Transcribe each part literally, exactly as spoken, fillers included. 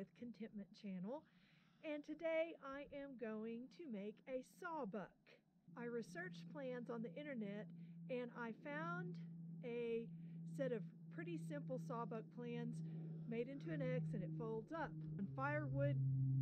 with Contentment channel, and today I am going to make a sawbuck. I researched plans on the internet and I found a set of pretty simple sawbuck plans made into an X, and it folds up on firewood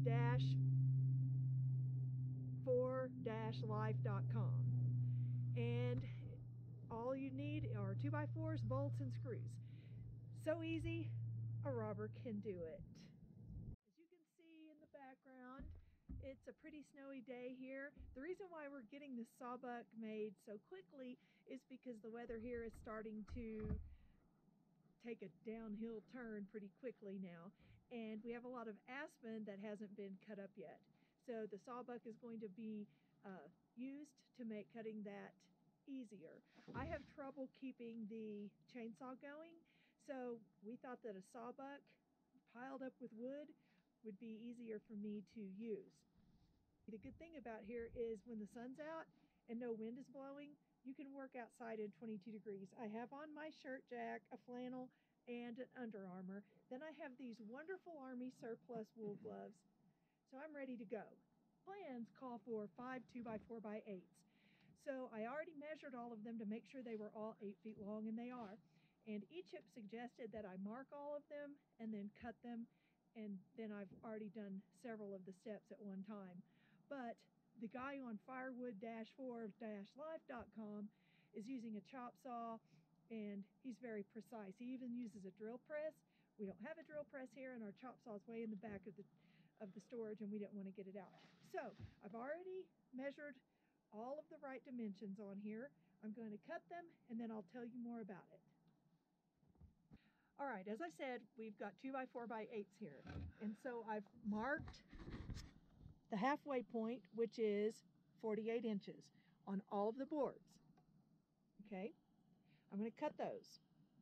four dash life dot com, and all you need are two by fours, bolts, and screws. So easy, a robber can do it. As you can see in the background, it's a pretty snowy day here. The reason why we're getting this sawbuck made so quickly is because the weather here is starting to take a downhill turn pretty quickly now, and we have a lot of aspen that hasn't been cut up yet. So the sawbuck is going to be uh, used to make cutting that easier. I have trouble keeping the chainsaw going, so we thought that a sawbuck piled up with wood would be easier for me to use. The good thing about here is when the sun's out and no wind is blowing, you can work outside in twenty-two degrees. I have on my shirt jack, a flannel, and an Under Armour. Then I have these wonderful Army surplus wool gloves. So I'm ready to go. Plans call for five two by four by eights. So I already measured all of them to make sure they were all eight feet long, and they are. And E-Chip suggested that I mark all of them and then cut them, and then I've already done several of the steps at one time. But the guy on firewood four dash life dot com is using a chop saw, and he's very precise. He even uses a drill press. We don't have a drill press here, and our chop saw is way in the back of the of the storage, and we didn't want to get it out. So I've already measured all of the right dimensions on here. I'm going to cut them, and then I'll tell you more about it. All right, as I said, we've got two by four by eights here, and so I've marked the halfway point, which is forty-eight inches on all of the boards. Okay, I'm going to cut those.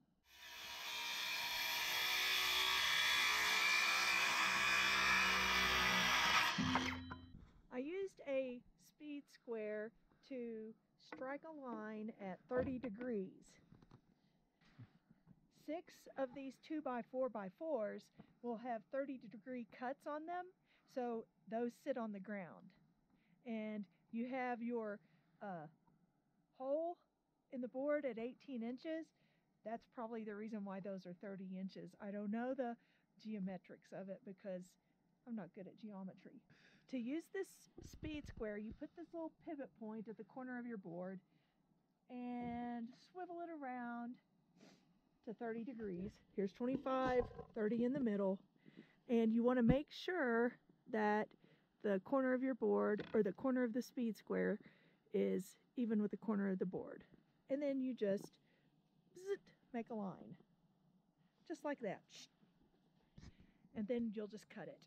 I used a speed square to strike a line at thirty degrees. Six of these two by four by fours will have thirty degree cuts on them, so those sit on the ground. And you have your uh, hole in the board at eighteen inches. That's probably the reason why those are thirty inches. I don't know the geometrics of it because I'm not good at geometry. To use this speed square, you put this little pivot point at the corner of your board and swivel it around to thirty degrees. Here's twenty-five, thirty in the middle, and you want to make sure that the corner of your board, or the corner of the speed square, is even with the corner of the board. And then you just zit, make a line, just like that. And then you'll just cut it.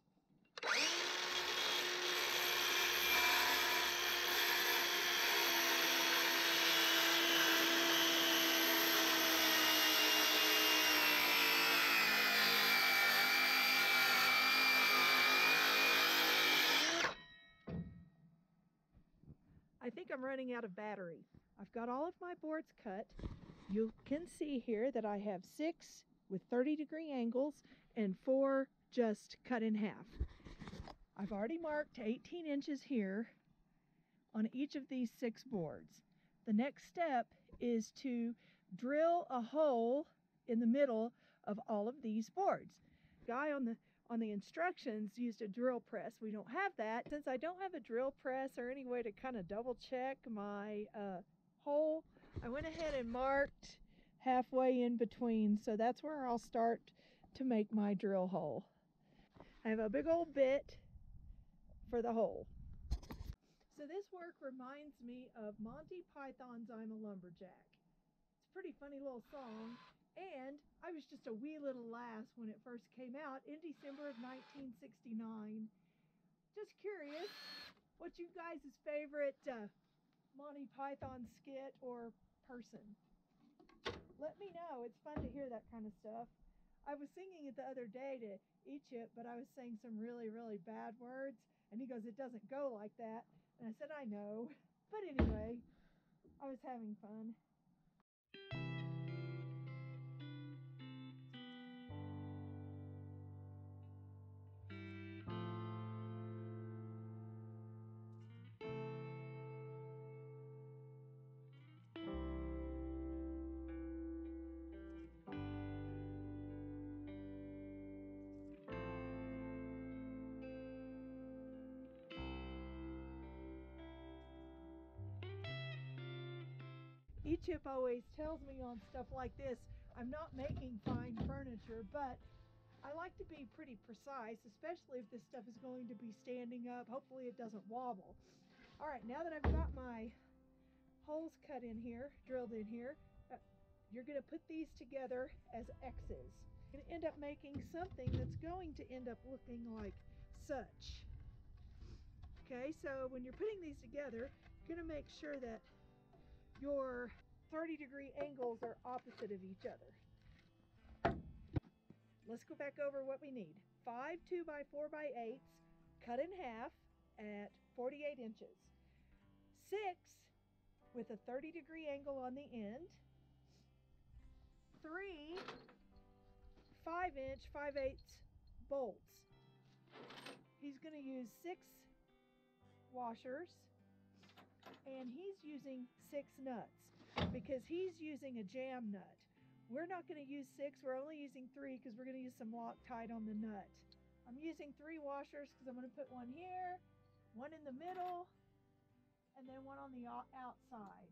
I think I'm running out of battery. I've got all of my boards cut. You can see here that I have six with thirty degree angles and four just cut in half. I've already marked eighteen inches here on each of these six boards. The next step is to drill a hole in the middle of all of these boards. The guy on the on the instructions used a drill press. We don't have that. Since I don't have a drill press or any way to kind of double check my uh, hole, I went ahead and marked halfway in between, so that's where I'll start to make my drill hole. I have a big old bit for the hole. So this work reminds me of Monty Python's I'm a Lumberjack. It's a pretty funny little song, and I was just a wee little lass when it first came out in December of nineteen sixty-nine. Just curious, what's you guys' favorite uh, Monty Python skit or person? Let me know. It's fun to hear that kind of stuff. I was singing it the other day to E-Chip, but I was saying some really, really bad words, and he goes, "It doesn't go like that." And I said, "I know." But anyway, I was having fun. E-Chip always tells me on stuff like this, I'm not making fine furniture, but I like to be pretty precise, especially if this stuff is going to be standing up. Hopefully it doesn't wobble. All right, now that I've got my holes cut in here, drilled in here, uh, you're going to put these together as X's. You're going to end up making something that's going to end up looking like such. Okay, so when you're putting these together, you're going to make sure that your thirty degree angles are opposite of each other. Let's go back over what we need. Five two by four by eights cut in half at forty-eight inches. Six with a thirty degree angle on the end. Three five inch five eighths bolts. He's going to use six washers, and he's using six nuts because he's using a jam nut. We're not going to use six, we're only using three because we're going to use some Loctite on the nut. I'm using three washers because I'm going to put one here, one in the middle, and then one on the outside.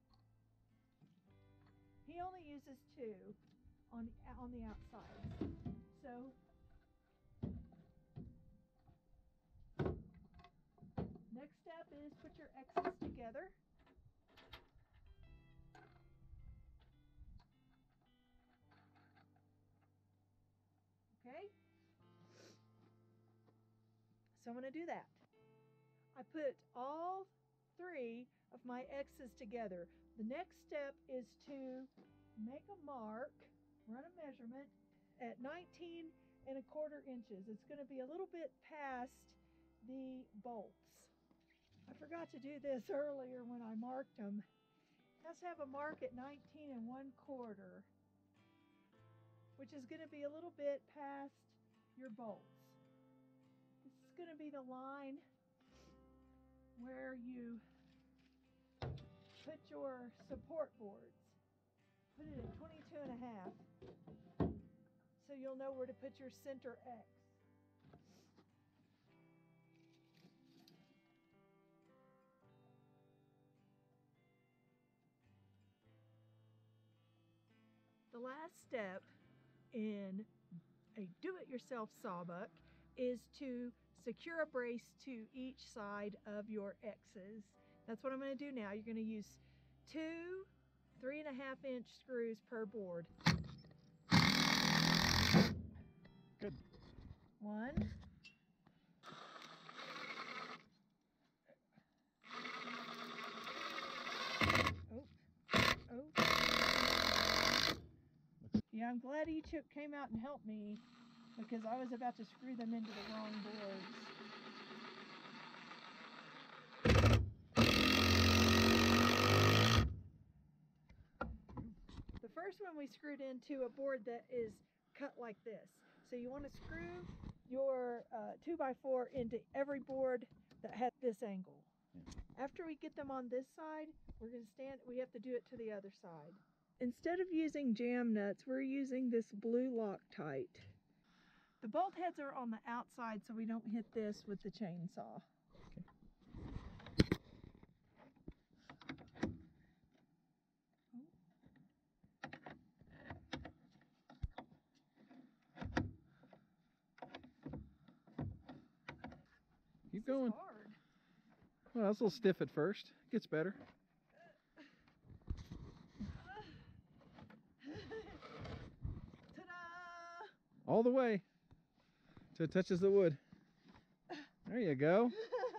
He only uses two on, on the outside. So next step is put your X's together. Okay, so I'm going to do that. I put all three of my X's together. The next step is to make a mark, run a measurement at nineteen and a quarter inches. It's going to be a little bit past the bolts. I forgot to do this earlier when I marked them. It has to have a mark at nineteen and one quarter, which is going to be a little bit past your bolts. This is going to be the line where you put your support boards. Put it at twenty-two and a half, so you'll know where to put your center X. The last step in a do-it-yourself sawbuck is to secure a brace to each side of your X's. That's what I'm going to do now. You're going to use two three and a half inch screws per board. Good. One. Oh. Oh. Yeah, I'm glad E-Chip came out and helped me because I was about to screw them into the wrong boards. The first one we screwed into a board that is cut like this. So you want to screw your uh, two by four into every board that has this angle. Yeah. After we get them on this side, we're going to stand, we have to do it to the other side. Instead of using jam nuts, we're using this blue Loctite. The bolt heads are on the outside so we don't hit this with the chainsaw. Okay. Keep This going. is hard. Well, it's a little stiff at first. It gets better. Ta-da! All the way till it touches the wood. There you go.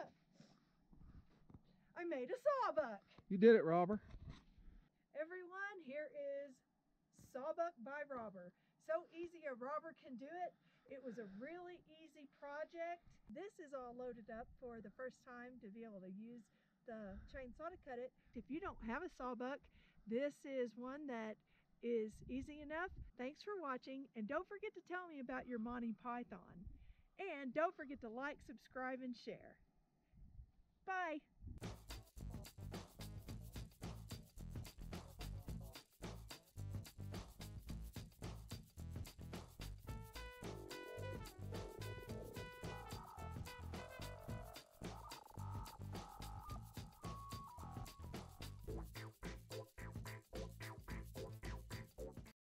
I made a sawbuck. You did it, Robber. Everyone, here is Sawbuck by Robber. So easy a robber can do it. It was a really easy project. This is all loaded up for the first time to be able to use the chainsaw to cut it. If you don't have a sawbuck, this is one that is easy enough. Thanks for watching, and don't forget to tell me about your Monty Python. And don't forget to like, subscribe, and share.